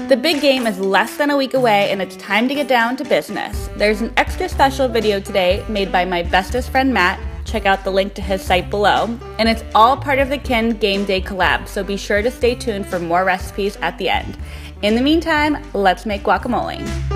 The big game is less than a week away and it's time to get down to business. There's an extra special video today made by my bestest friend Matt. Check out the link to his site below. And it's all part of the Kin Game Day collab, so be sure to stay tuned for more recipes at the end. In the meantime, let's make guacamole.